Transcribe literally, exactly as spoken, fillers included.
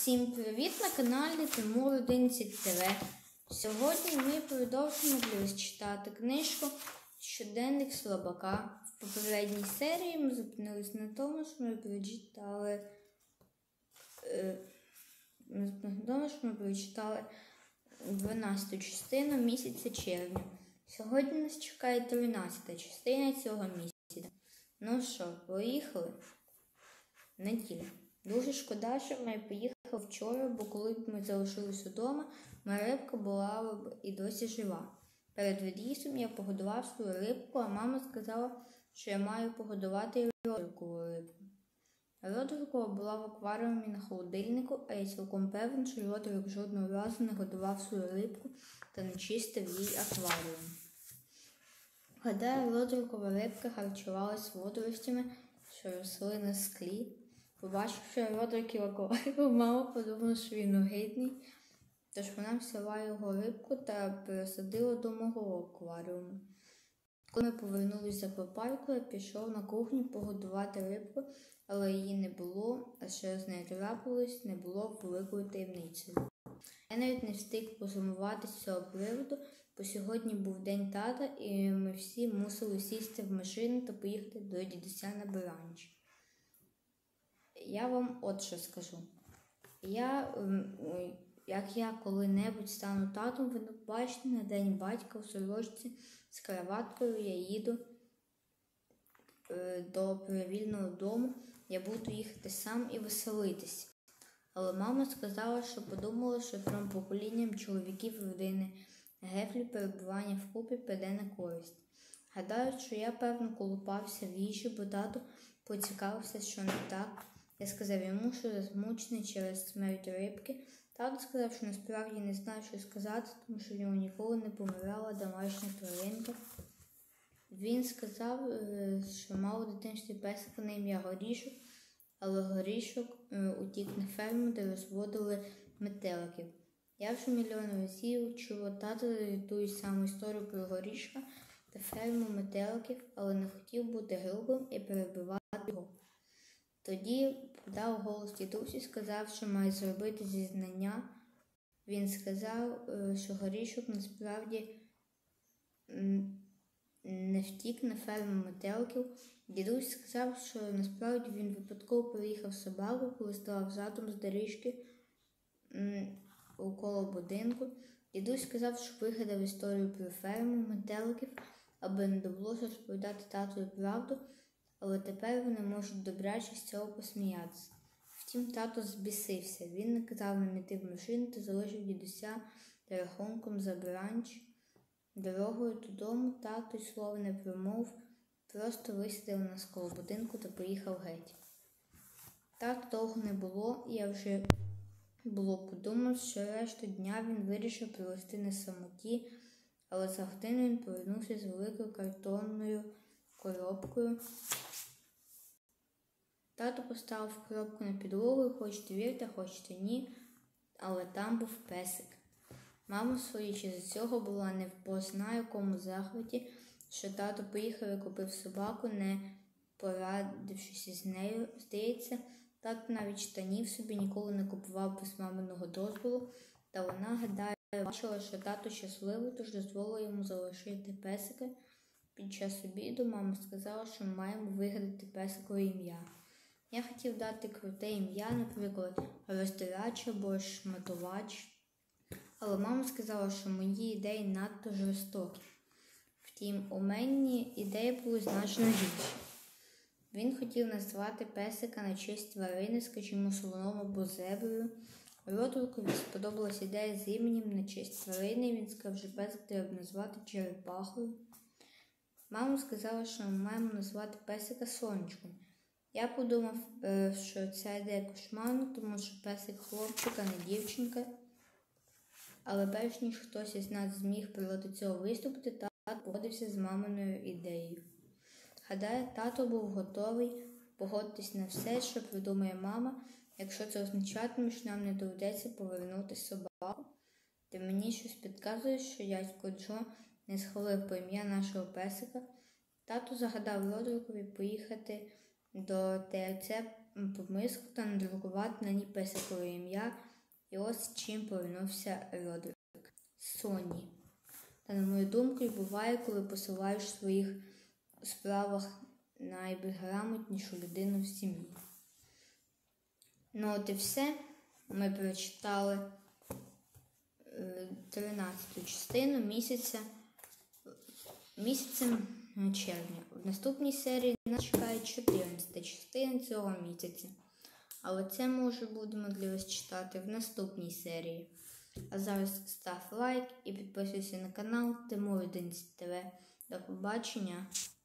Всім привіт на каналі Тимур одинадцять ТВ. Сьогодні ми продовжимо для вас читати книжку «Щоденник слабака». В попередній серії ми зупинилися на тому, що ми прочитали е, ми зупинилися на тому, що ми прочитали дванадцяту частину місяця червня. Сьогодні нас чекає тринадцята частина цього місяця. Ну що, поїхали? Неділя. Дуже шкода, що ми поїхали вчора, бо коли б ми залишилися вдома, моя рибка була б і досі жива. Перед від'їздом я погодував свою рибку, а мама сказала, що я маю погодувати і Родрикову рибку. Родрикова була в акваріумі на холодильнику, а я цілком певен, що Родрик жодного разу не годував свою рибку та не чистив їй акваріум. Гадаю, Родрикова рибка харчувалась водоростями, що росли на склі. Побачивши Родриків акваріум, мама подумала, що він огидний, тож вона взяла його рибку та пересадила до мого акваріуму. Коли ми повернулися з аквапарку, я пішов на кухню погодувати рибку, але її не було, а що з нею трапилось, не було великою таємницею. Я навіть не встиг посумувати з цього приводу, бо сьогодні був день тата, і ми всі мусили сісти в машину та поїхати до дідуся на Баранчі. Я вам от що скажу. Я, як я коли-небудь стану татом, ви бачите, на день батька в сорочці з краваткою я їду до привільного дому, я буду їхати сам і веселитись. Але мама сказала, що подумала, що трьом поколінням чоловіків родини Гефлі перебування вкупі піде на користь. Гадаю, що я, певно, колупався в їжі, бо тато поцікавився, що не так. Я сказав йому, що засмучений через смерть рибки. Тато сказав, що насправді не знає, що сказати, тому що в нього ніколи не помирала домашня тваринка. Він сказав, що мав у дитинстві песика на ім'я Горішок, але Горішок утік на ферму, де розводили метеликів. Я вже мільйон разів чула тата ту саму історію про Горішка та ферму метеликів, але не хотів бути грубим і перебивати його. Тоді подав голос дідусь і сказав, що має зробити зізнання. Він сказав, що Горішок насправді не втік на ферму метеликів. Дідусь сказав, що насправді він випадково переїхав собаку, коли ставав задом з доріжки около будинку. Дідусь сказав, що вигадав історію про ферму метеликів, аби не довелося розповідати татові правду, але тепер вони можуть добряче з цього посміятися. Втім, тато збісився. Він наказав нам іти в машину та залишив дідуся та рахунком за Баранч. Дорогою додому тато й слова не промовив, просто висадив нас коло будинку та поїхав геть. Так довго не було, і я вже було подумав, що решту дня він вирішив провести на самоті, але за годину він повернувся з великою картонною коробкою. Тато поставив коробку на підлогу, і хочете вірте, хочете ні, але там був песик. Мама, своїй з цього була не в позна якому захваті, що тато поїхав і купив собаку, не порадившись із нею. Здається, тато навіть штанів собі ніколи не купував без маминого дозволу, та вона, гадаю, бачила, що тато щасливий, тож дозволила йому залишити песика. Під час обіду мама сказала, що ми маємо вигадати песикове ім'я. Я хотів дати круте ім'я, наприклад, Роздирач або Шматувач, але мама сказала, що мої ідеї надто жорстокі. Втім, у мене ідеї були значно гірші. Він хотів назвати песика на честь тварини, скажімо, слоном або зеброю. Родрикові сподобалась ідея з іменем на честь тварини, він сказав, що песик треба назвати черепахою. Мама сказала, що ми маємо назвати песика Сонечком. Я подумав, що ця ідея кошмарна, тому що песик хлопчик, а не дівчинка. Але перш ніж хтось із нас зміг проти цього виступити, тато погодився з маминою ідеєю. Гадаю, тато був готовий погодитись на все, що придумає мама, якщо це означатиме, що нам не доведеться повернути собаку. Та мені щось підказує, що дядько Джо не схвалив по ім'я нашого песика. Тато загадав Родрикові поїхати до ТРЦ помиску та надрукувати на ній песикове ім'я. І ось чим повернувся Родрик. Соні. Та, на мою думку, і буває, коли посилаєш в своїх справах найбезграмотнішу людину в сім'ї. Ну от і все. Ми прочитали тринадцяту частину місяця, місяцем червня. В наступній серії нас чекає чотирнадцята частина цього місяця. Але це ми вже будемо для вас читати в наступній серії. А зараз став лайк і підписуйся на канал Тимур одинадцять ТВ. До побачення!